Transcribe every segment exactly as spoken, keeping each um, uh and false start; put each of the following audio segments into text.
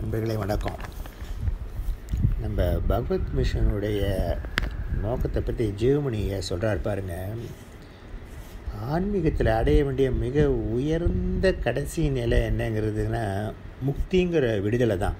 நண்பர்களே வணக்கம். நம்ம பகவத் மிஷனுடைய நோக்கத்தை பற்றி ஜீவமணியை சொல்கிறார் பாருங்க. ஆன்மீகத்தில் அடைய வேண்டிய மிக உயர்ந்த கடைசி நிலை என்னங்கிறதுனா முக்திங்கிற விடுதலை தான்.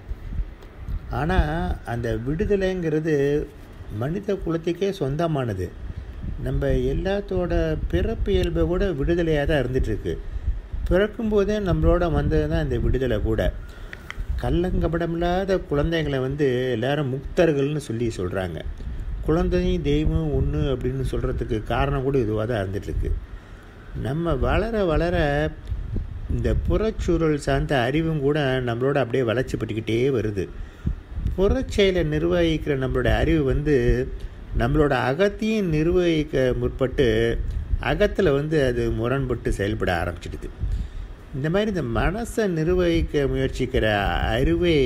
ஆனால் அந்த விடுதலைங்கிறது மனித குலத்துக்கே சொந்தமானது. நம்ம எல்லாத்தோட பிறப்பு இயல்பை கூட விடுதலையாக தான் இருந்துகிட்ருக்கு. பிறக்கும்போதே நம்மளோட வந்தது தான் இந்த விடுதலை கூட. கள்ளங்கபடமில்லாத குழந்தைங்களை வந்து எல்லாரும் முக்தர்கள்னு சொல்லி சொல்கிறாங்க. குழந்தையும் தெய்வம் ஒன்று அப்படின்னு சொல்கிறதுக்கு காரணம் கூட இதுவாக தான் இருந்துகிட்ருக்கு. நம்ம வளர வளர இந்த புறச்சூழல் சார்ந்த அறிவும் கூட நம்மளோட அப்படியே வளர்ச்சிப்பட்டுக்கிட்டே வருது. புறச்செயலை நிர்வகிக்கிற நம்மளோட அறிவு வந்து நம்மளோட அகத்தையும் நிர்வகிக்க முற்பட்டு அகத்தில் வந்து அது முரண்பட்டு செயல்பட ஆரம்பிச்சிடுது. இந்த மாதிரி இந்த மனசை நிர்வகிக்க முயற்சிக்கிற அறிவே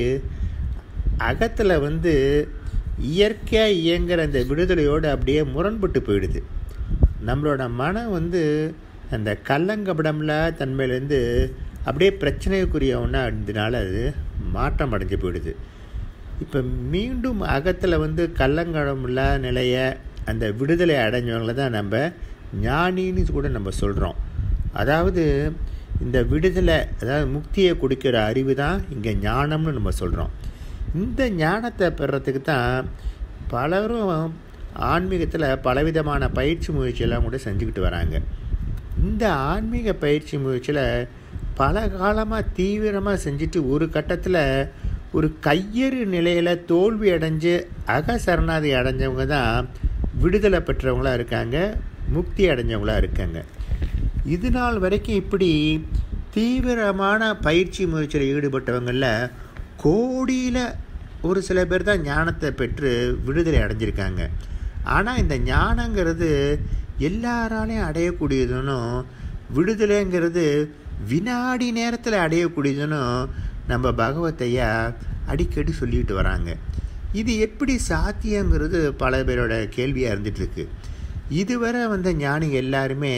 அகத்தில் வந்து இயற்கையாக இயங்குகிற அந்த விடுதலையோடு அப்படியே முரண்பட்டு போயிடுது. நம்மளோட மனம் வந்து அந்த கள்ளங்கபடமில்லாத தன்மையிலேருந்து அப்படியே பிரச்சனைக்குரிய ஒன்றா இருந்ததுனால அது மாற்றம் அடைஞ்சு போயிடுது. இப்போ மீண்டும் அகத்தில் வந்து கள்ளங்கபடமில்லாத நிலையை அந்த விடுதலை அடைஞ்சவங்களை தான் நம்ம ஞானின்னு கூட நம்ம சொல்கிறோம். அதாவது இந்த விடுதலை, அதாவது முக்தியை கொடுக்கிற அறிவு தான் இங்கே ஞானம்னு நம்ம சொல்கிறோம். இந்த ஞானத்தை பெறத்துக்கு தான் பலரும் ஆன்மீகத்தில் பலவிதமான பயிற்சி முயற்சியெல்லாம் கூட செஞ்சுக்கிட்டு வராங்க. இந்த ஆன்மீக பயிற்சி முயற்சியில் பல காலமாக தீவிரமாக செஞ்சுட்டு ஒரு கட்டத்தில் ஒரு கையறு நிலையில் தோல்வி அடைஞ்சு அக சரணாதி அடைஞ்சவங்க தான் விடுதலை பெற்றவங்களாக இருக்காங்க, முக்தி அடைஞ்சவங்களாக இருக்காங்க. இது நாள் வரைக்கும் இப்படி தீவிரமான பயிற்சி முயற்சியில் ஈடுபட்டவங்களில் கோடியில் ஒரு சில பேர் தான் ஞானத்தை பெற்று விடுதலை அடைஞ்சிருக்காங்க. ஆனால் இந்த ஞானங்கிறது எல்லாராலையும் அடையக்கூடியதுன்னு, விடுதலைங்கிறது வினாடி நேரத்தில் அடையக்கூடியதுன்னு நம்ம பகவத்தையா அடிக்கடி சொல்லிட்டு வராங்க. இது எப்படி சாத்தியங்கிறது பல பேரோட கேள்வியாக இருந்துகிட்ருக்கு. இதுவரை வந்த ஞானிங்க எல்லாருமே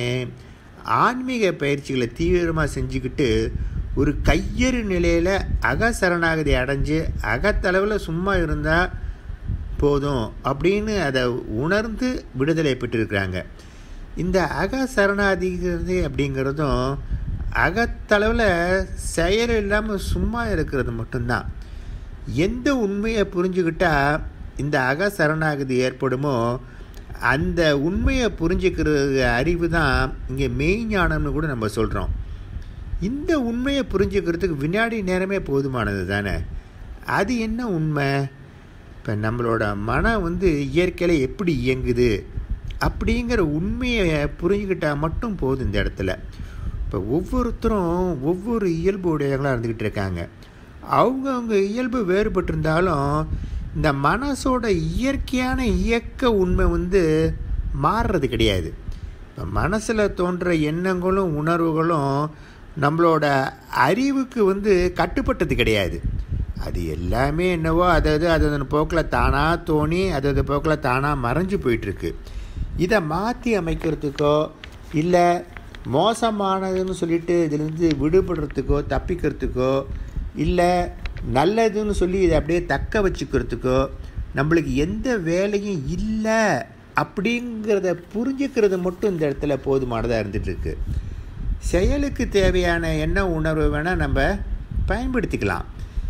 ஆன்மீக பயிற்சிகளை தீவிரமாக செஞ்சுக்கிட்டு ஒரு கையறு நிலையில் அக சரணாகதி அடைஞ்சு அகத்தளவில் சும்மா இருந்தால் போதும் அப்படின்னு அதை உணர்ந்து விடுதலை பெற்றிருக்கிறாங்க. இந்த அக சரணாதிகிறது அப்படிங்கிறதும் அகத்தளவில் செயல் இல்லாமல் சும்மா இருக்கிறது மட்டும்தான். எந்த உண்மையை புரிஞ்சுக்கிட்டால் இந்த அக சரணாகதி ஏற்படுமோ அந்த உண்மையை புரிஞ்சுக்கிற அறிவு தான் இங்கே மெய்ஞானம்னு கூட நம்ம சொல்கிறோம். இந்த உண்மையை புரிஞ்சுக்கிறதுக்கு வினாடி நேரமே போதுமானது தானே. அது என்ன உண்மை? இப்போ நம்மளோட மனம் வந்து இயற்கையில் எப்படி இயங்குது அப்படிங்கிற உண்மையை புரிஞ்சுக்கிட்டால் மட்டும் போதும். இந்த இடத்துல இப்போ ஒவ்வொருத்தரும் ஒவ்வொரு இயல்பு உடையவங்களாக இருந்துக்கிட்டு இருக்காங்க. அவங்கவுங்க இயல்பு வேறுபட்டிருந்தாலும் இந்த மனசோட இயற்கையான இயக்க உண்மை வந்து மாறுறது கிடையாது. இப்போ மனசில் தோன்ற எண்ணங்களும் உணர்வுகளும் நம்மளோட அறிவுக்கு வந்து கட்டுப்பட்டது கிடையாது. அது எல்லாமே என்னவோ அதாவது அது போக்கில் தானாக தோணி அது போக்கில் தானாக மறைஞ்சு போயிட்டுருக்கு. இதை மாற்றி அமைக்கிறதுக்கோ இல்லை மோசமானதுன்னு சொல்லிட்டு இதிலேருந்து விடுபடுறதுக்கோ தப்பிக்கிறதுக்கோ இல்லை நல்லதுன்னு சொல்லி இதை அப்படியே தக்க வச்சுக்கிறதுக்கோ நம்மளுக்கு எந்த வேலையும் இல்லை அப்படிங்கிறத புரிஞ்சுக்கிறது மட்டும் இந்த இடத்துல போதுமானதாக இருந்துகிட்ருக்கு. செயலுக்கு தேவையான எண்ண உணர்வு வேணால் நம்ம பயன்படுத்திக்கலாம்.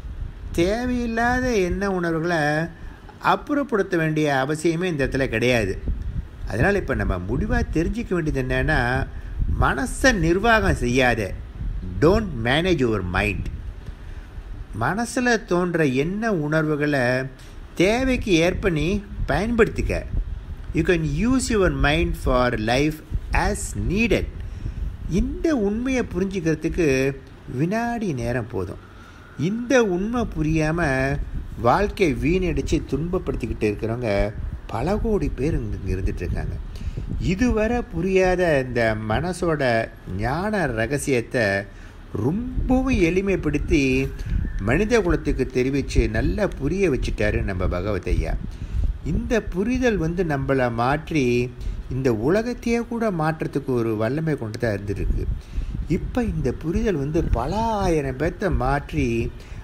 தேவையில்லாத எண்ண உணர்வுகளை அப்புறப்படுத்த வேண்டிய அவசியமே இந்த இடத்துல கிடையாது. அதனால் இப்போ நம்ம முடிவாக தெரிஞ்சிக்க வேண்டியது என்னென்னா, மனசை நிர்வாகம் செய்யாத, டோன்ட் மேனேஜ் யுவர் மைண்ட். மனசில் தோன்ற எண்ண உணர்வுகளை தேவைக்கு ஏற்ப நீ பயன்படுத்திக்க. You can use your mind for life as needed. இந்த உண்மையை புரிஞ்சுக்கிறதுக்கு வினாடி நேரம் போதும். இந்த உண்மை புரியாமல் வாழ்க்கை வீணடித்து துன்பப்படுத்திக்கிட்டு இருக்கிறவங்க பல கோடி பேர் இங்கே இருந்துகிட்ருக்காங்க. இதுவரை புரியாத இந்த மனசோட ஞான ரகசியத்தை ரொம்பவும் எளிமைப்படுத்தி மனித குலத்துக்கு தெரிவித்து நல்லா புரிய வச்சுட்டாரு நம்ம பகவதையா. இந்த புரிதல் வந்து நம்மளை மாற்றி இந்த உலகத்தையே கூட மாற்றத்துக்கு ஒரு வல்லமை கொண்டு தான் இருந்துருக்கு. இப்போ இந்த புரிதல் வந்து பல ஆயிரம் பேர்த்த மாற்றி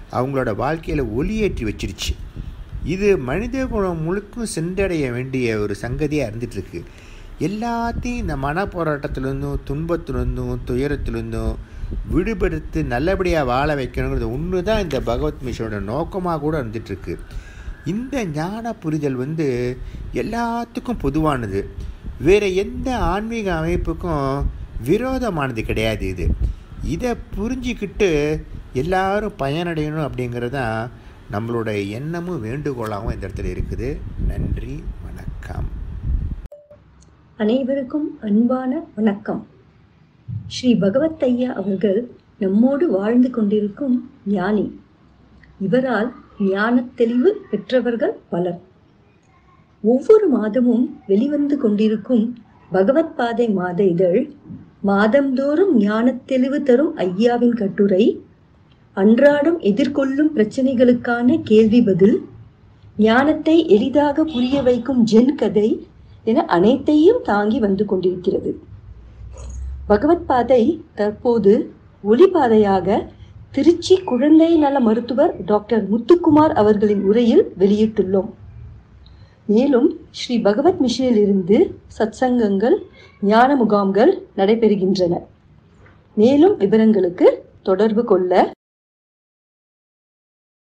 அவங்களோட வாழ்க்கையில் ஒளியேற்றி வச்சிருச்சு. இது மனித குலம் முழுக்கும் சென்றடைய வேண்டிய ஒரு சங்கதியாக இருந்துகிட்ருக்கு. எல்லாத்தையும் இந்த மன போராட்டத்திலேருந்தும் துன்பத்திலேருந்தும் துயரத்திலேருந்தும் விடுபடுத்து நல்லபடியாக வாழ வைக்கணுங்கிறது ஒன்று தான் இந்த பகவத் மிஷனோட நோக்கமாக கூட இருந்துகிட்ருக்கு. இந்த ஞான புரிதல் வந்து எல்லாத்துக்கும் பொதுவானது, வேறு எந்த ஆன்மீக அமைப்புக்கும் விரோதமானது கிடையாது. இது இதை புரிஞ்சிக்கிட்டு எல்லாரும் பயனடையணும் அப்படிங்கிறது தான் நம்மளோட எண்ணமும் வேண்டுகோளாகவும் இந்த இடத்துல இருக்குது. நன்றி, வணக்கம். அனைவருக்கும் அன்பான வணக்கம். ஸ்ரீ பகவத் ஐயா அவர்கள் நம்மோடு வாழ்ந்து கொண்டிருக்கும் ஞானி. இவரால் ஞான தெளிவு பெற்றவர்கள் பலர். ஒவ்வொரு மாதமும் வெளிவந்து கொண்டிருக்கும் பகவத் பாதை மாத இதழ், மாதந்தோறும் ஞான தெளிவு தரும் ஐயாவின் கட்டுரை, அன்றாடம் எதிர்கொள்ளும் பிரச்சனைகளுக்கான கேள்வி பதில், ஞானத்தை எளிதாக புரிய வைக்கும் ஜென் கதை என அனைத்தையும் தாங்கி வந்து கொண்டிருக்கிறது. பகவத் பாதை தற்போது ஒளிபாதையாக திருச்சி குழந்தை நல மருத்துவர் டாக்டர் முத்துக்குமார் அவர்களின் உரையில் வெளியிட்டுள்ளோம். மேலும் ஸ்ரீ பகவத் மிஷனில் இருந்து சத்சங்கங்கள், ஞான முகாம்கள் நடைபெறுகின்றன. மேலும் விவரங்களுக்கு தொடர்பு கொள்ள